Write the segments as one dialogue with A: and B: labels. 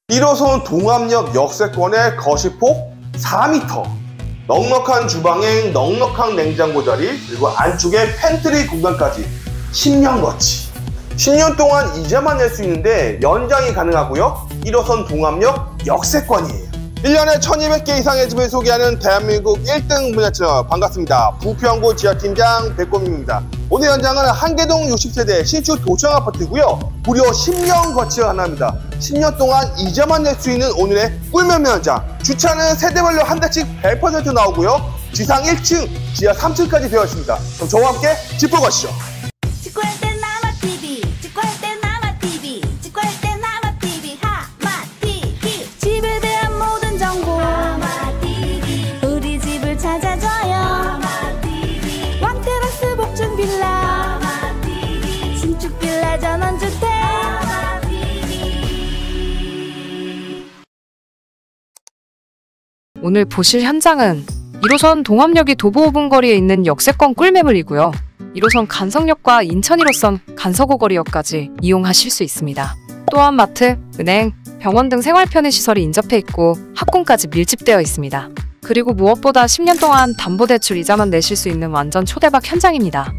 A: 1호선 동암역 역세권의 거실폭 4m, 넉넉한 주방에 넉넉한 냉장고 자리, 그리고 안쪽에 팬트리 공간까지 10년 거치. 10년 동안 이자만 낼 수 있는데 연장이 가능하고요. 1호선 동암역 역세권이에요. 1년에 1200개 이상의 집을 소개하는 대한민국 1등 분야 채널, 반갑습니다. 부평구 지하팀장 백곰입니다. 오늘 현장은 한계동 60세대 신축 도청 아파트고요. 무려 10년 거치 하나입니다. 10년 동안 이자만 낼 수 있는 오늘의 꿀면 현장. 주차는 세대별로 한 대씩 100% 나오고요. 지상 1층, 지하 3층까지 되어 있습니다. 그럼 저와 함께 집 보고 가시죠.
B: 오늘 보실 현장은 1호선 동암역이 도보 5분 거리에 있는 역세권 꿀매물이고요. 1호선 간석역과 인천 1호선 간서구거리역까지 이용하실 수 있습니다. 또한 마트, 은행, 병원 등 생활 편의 시설이 인접해 있고 학군까지 밀집되어 있습니다. 그리고 무엇보다 10년 동안 담보대출 이자만 내실 수 있는 완전 초대박 현장입니다.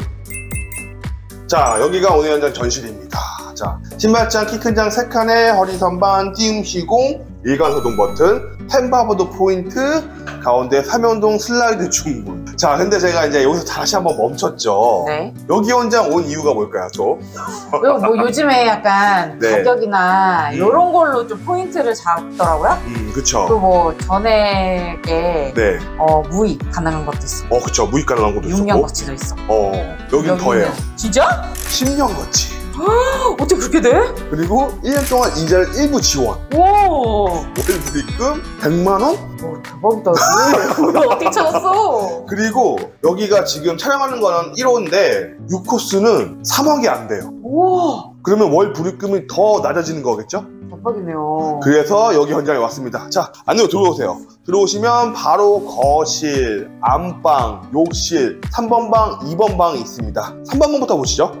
A: 자, 여기가 오늘 현장 전실입니다. 자, 신발장 키 큰 장 3칸에 허리 선반, 띄움 시공, 일관 소동 버튼, 템바보드 포인트, 가운데 삼연동 슬라이드 중문. 자, 근데 제가 이제 여기서 다시 한번 멈췄죠.
C: 네.
A: 여기 현장 온 이유가 뭘까요, 또?
C: 뭐 요즘에 약간
A: 네.
C: 가격이나 이런 걸로 좀 포인트를 잡더라고요.
A: 그쵸.
C: 또 뭐 전액에
A: 네.
C: 무입 가능한 것도 있어.
A: 그쵸. 무입 가능한 것도
C: 6년
A: 있었고.
C: 거치도 있어.
A: 여긴 더해요.
C: 진짜?
A: 10년 거치.
C: 어떻게 그렇게 돼?
A: 그리고 1년 동안 이자를 일부 지원.
C: 오.
A: 월 불입금 100만 원?
C: 오, 대박이다. 이거 어떻게 찾았어?
A: 그리고 여기가 지금 촬영하는 거는 1호인데 6코스는 3억이 안 돼요.
C: 우와.
A: 그러면 월 불입금이 더 낮아지는 거겠죠?
C: 대박이네요.
A: 그래서 여기 현장에 왔습니다. 자, 안으로 들어오세요. 들어오시면 바로 거실, 안방, 욕실, 3번 방, 2번 방이 있습니다. 3번 방부터 보시죠.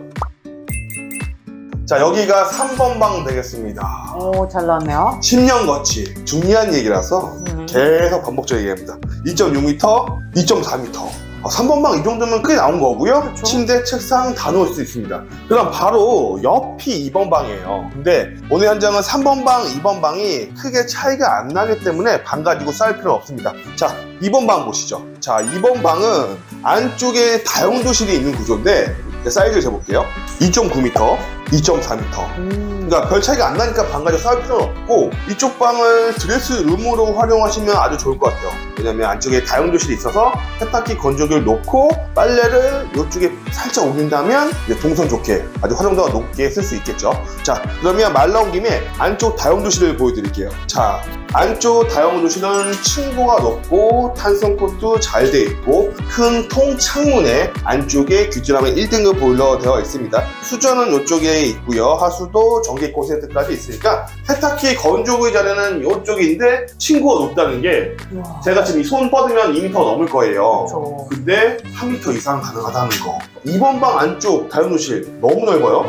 A: 자, 여기가 3번 방 되겠습니다.
C: 오, 잘 나왔네요.
A: 10년 거치. 중요한 얘기라서 계속 반복적으로 얘기합니다. 2.6m, 2.4m. 3번 방 이 정도면 꽤 나온 거고요.
C: 그렇죠?
A: 침대, 책상 다 놓을 수 있습니다. 그럼 바로 옆이 2번 방이에요. 근데 오늘 현장은 3번 방, 2번 방이 크게 차이가 안 나기 때문에 방 가지고 싸울 필요는 없습니다. 자, 2번 방 보시죠. 자, 2번 방은 안쪽에 다용도실이 있는 구조인데 사이즈를 재볼게요. 2.9m, 2.4m. 그러니까 별 차이가 안 나니까 방 가지고 싸울 필요는 없고, 이쪽 방을 드레스룸으로 활용하시면 아주 좋을 것 같아요. 왜냐면 안쪽에 다용도실이 있어서 세탁기, 건조기를 놓고 빨래를 이쪽에 살짝 옮긴다면 이제 동선 좋게 아주 활용도가 높게 쓸 수 있겠죠. 자, 그러면 말 나온 김에 안쪽 다용도실을 보여드릴게요. 자, 안쪽 다용도실은 층고가 높고 탄성코트 잘 돼 있고 큰 통창문에 안쪽에 규진하면 1등급 보일러 되어 있습니다. 수전은 이쪽에 있고요. 하수도, 전기 콘센트까지 있으니까 세탁기, 건조기 자리는 이쪽인데 층고가 높다는 게
C: 우와.
A: 제가 지금 이 손 뻗으면 2m 넘을 거예요.
C: 그렇죠.
A: 근데 3m 이상 가능하다는 거. 2번 방 안쪽 다용도실 너무 넓어요.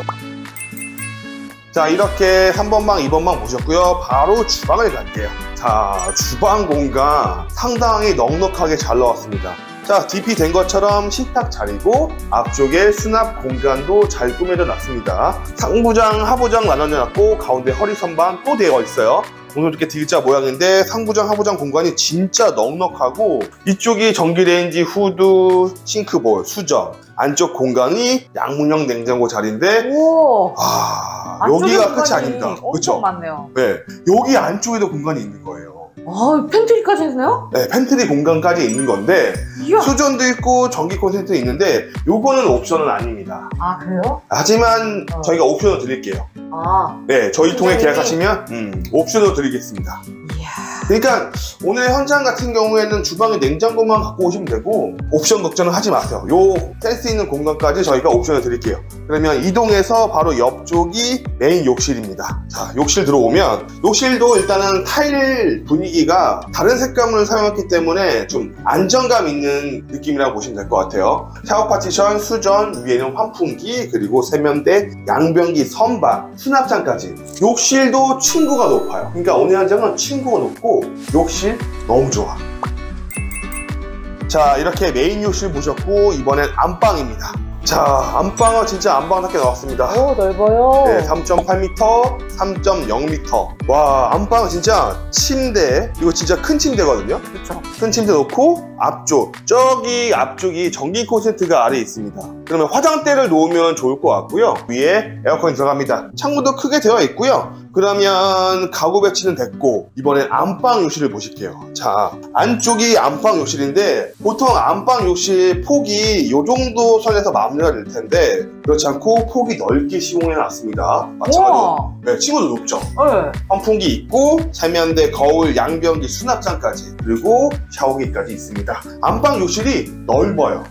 A: 자, 이렇게 3번 방, 2번 방 보셨고요. 바로 주방을 갈게요. 자, 주방 공간 상당히 넉넉하게 잘 나왔습니다. 자, DP 된 것처럼 식탁 자리고 앞쪽에 수납 공간도 잘 꾸며져 놨습니다. 상부장, 하부장 나눠져 놨고 가운데 허리 선반 또 되어 있어요. 오늘 이렇게 D자 모양인데 상부장, 하부장 공간이 진짜 넉넉하고 이쪽이 전기레인지, 후드, 싱크볼, 수전, 안쪽 공간이 양문형 냉장고 자리인데
C: 오.
A: 여기가 끝이 아닙니다. 그렇죠?
C: 엄청 많네요.
A: 네, 여기 안쪽에도 공간이 있는 거예요.
C: 팬트리까지 있나요?
A: 네, 팬트리 공간까지 있는 건데
C: 이야.
A: 수전도 있고 전기 콘센트 있는데 요거는 옵션은 아닙니다.
C: 아, 그래요?
A: 하지만 저희가 옵션을 드릴게요.
C: 아.
A: 네, 저희 통해
C: 굉장히...
A: 계약하시면 옵션을 드리겠습니다.
C: 이야.
A: 그러니까 오늘 현장 같은 경우에는 주방에 냉장고만 갖고 오시면 되고 옵션 걱정은 하지 마세요. 요 센스 있는 공간까지 저희가 옵션을 드릴게요. 그러면 이동해서 바로 옆쪽이 메인 욕실입니다. 자, 욕실 들어오면 욕실도 일단은 타일 분위기가 다른 색감을 사용했기 때문에 좀 안정감 있는 느낌이라고 보시면 될 것 같아요. 샤워 파티션, 수전, 위에는 환풍기, 그리고 세면대, 양변기, 선반, 수납장까지. 욕실도 층고가 높아요. 그러니까 오늘 현장은 층고가 높고 욕실 너무 좋아. 자, 이렇게 메인 욕실 보셨고 이번엔 안방입니다. 자, 안방은 진짜 안방답게 나왔습니다.
C: 오, 넓어요.
A: 네, 3.8m, 3.0m. 와, 안방은 진짜 침대, 이거 진짜 큰 침대거든요.
C: 그렇죠.
A: 큰 침대 놓고 앞쪽, 저기 앞쪽이 전기 콘센트가 아래에 있습니다. 그러면 화장대를 놓으면 좋을 것 같고요. 위에 에어컨이 들어갑니다. 창문도 크게 되어 있고요. 그러면 가구 배치는 됐고 이번엔 안방 욕실을 보실게요. 자, 안쪽이 안방 욕실인데 보통 안방 욕실 폭이 이 정도 선에서 마무리가 될 텐데 그렇지 않고 폭이 넓게 시공해 놨습니다. 마찬가지로 네, 층고도 높죠.
C: 네.
A: 환풍기 있고 세면대, 거울, 양변기, 수납장까지 그리고 샤워기까지 있습니다. 안방 욕실이 넓어요.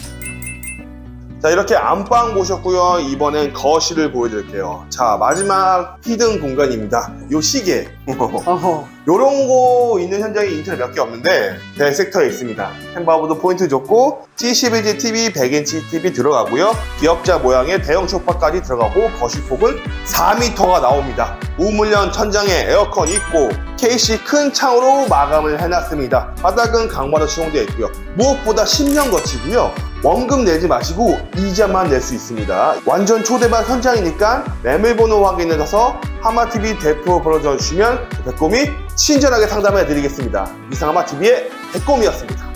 A: 자, 이렇게 안방 보셨고요. 이번엔 거실을 보여드릴게요. 자, 마지막 히든 공간입니다. 요 시계 요런 거 있는 현장이 인터넷 몇 개 없는데 대섹터에 있습니다. 햄버거도 포인트 좋고 T11인치 TV, 100인치 TV 들어가고요. 기역자 모양의 대형 소파까지 들어가고 거실폭은 4m가 나옵니다. 우물형 천장에 에어컨 있고 KC 큰 창으로 마감을 해놨습니다. 바닥은 강마루 시공되어 있고요. 무엇보다 10년 거치고요. 원금 내지 마시고 이자만 낼 수 있습니다. 완전 초대박 현장이니까 매물번호 확인을 해서 하마TV 대표 불러주시면 백곰이 친절하게 상담해 드리겠습니다. 이상 하마TV의 백곰이었습니다.